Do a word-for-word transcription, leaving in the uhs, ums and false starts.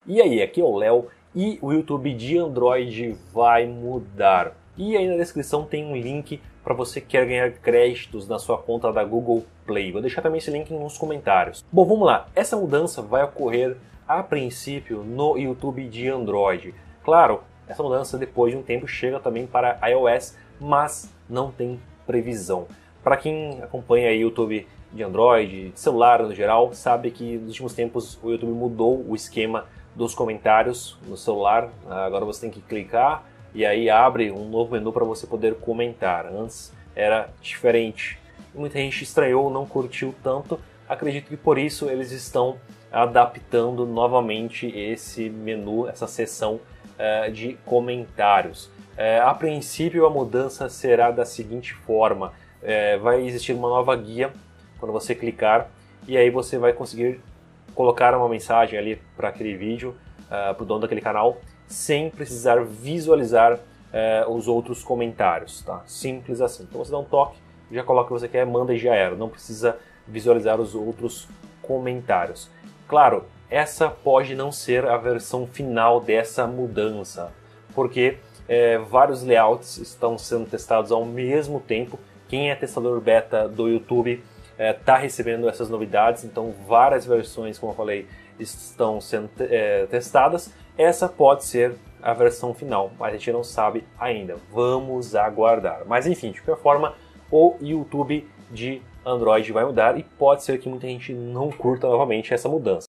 E aí, aqui é o Léo e o YouTube de Android vai mudar. E aí na descrição tem um link para você que quer ganhar créditos na sua conta da Google Play. Vou deixar também esse link nos comentários. Bom, vamos lá. Essa mudança vai ocorrer a princípio no YouTube de Android. Claro, essa mudança depois de um tempo chega também para iOS, mas não tem previsão. Para quem acompanha o YouTube de Android, de celular no geral, sabe que nos últimos tempos o YouTube mudou o esquema dos comentários no celular. Agora você tem que clicar e aí abre um novo menu para você poder comentar. Antes era diferente. Muita gente estranhou, não curtiu tanto. Acredito que por isso eles estão adaptando novamente esse menu, essa seção uh, de comentários. Uh, a princípio a mudança será da seguinte forma. Uh, vai existir uma nova guia quando você clicar e aí você vai conseguir colocar uma mensagem ali para aquele vídeo, uh, para o dono daquele canal, sem precisar visualizar uh, os outros comentários, tá? Simples assim. Então você dá um toque, já coloca o que você quer, manda e já era. Não precisa visualizar os outros comentários. Claro, essa pode não ser a versão final dessa mudança, porque é, vários layouts estão sendo testados ao mesmo tempo. Quem é testador beta do YouTube está é, recebendo essas novidades, então várias versões, como eu falei, estão sendo é, testadas. Essa pode ser a versão final, mas a gente não sabe ainda. Vamos aguardar. Mas enfim, de qualquer forma, o YouTube de Android vai mudar e pode ser que muita gente não curta novamente essa mudança.